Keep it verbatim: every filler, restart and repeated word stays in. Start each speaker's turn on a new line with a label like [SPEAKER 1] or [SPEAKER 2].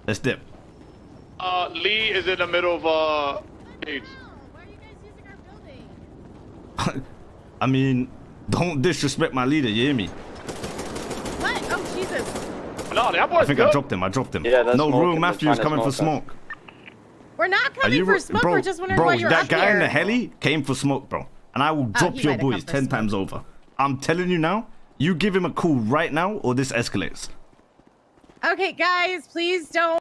[SPEAKER 1] Let's dip.
[SPEAKER 2] Uh, Lee is in the middle of uh. AIDS.
[SPEAKER 3] Why are you guys using our building?
[SPEAKER 1] I mean, don't disrespect my leader. You hear me?
[SPEAKER 3] What? Oh Jesus!
[SPEAKER 2] No, that boy's
[SPEAKER 1] I think
[SPEAKER 2] good.
[SPEAKER 1] I dropped him. I dropped him.
[SPEAKER 4] Yeah, that's
[SPEAKER 1] no,
[SPEAKER 4] smoke,
[SPEAKER 1] Real
[SPEAKER 4] and
[SPEAKER 1] Matthew
[SPEAKER 4] they're
[SPEAKER 1] is
[SPEAKER 4] trying to
[SPEAKER 1] coming for
[SPEAKER 4] smoke
[SPEAKER 1] smoke.
[SPEAKER 3] We're not
[SPEAKER 1] Are
[SPEAKER 3] coming
[SPEAKER 1] you,
[SPEAKER 3] for smoke.
[SPEAKER 1] bro?
[SPEAKER 3] We're just wondering
[SPEAKER 1] bro,
[SPEAKER 3] why you're
[SPEAKER 1] that
[SPEAKER 3] up
[SPEAKER 1] guy
[SPEAKER 3] here.
[SPEAKER 1] in the heli came for smoke, bro. And I will drop
[SPEAKER 3] he
[SPEAKER 1] your
[SPEAKER 3] might have
[SPEAKER 1] boys
[SPEAKER 3] come for
[SPEAKER 1] ten
[SPEAKER 3] smoke.
[SPEAKER 1] times over. I'm telling you now. You give him a call right now, or this escalates.
[SPEAKER 3] Okay, guys, please don't.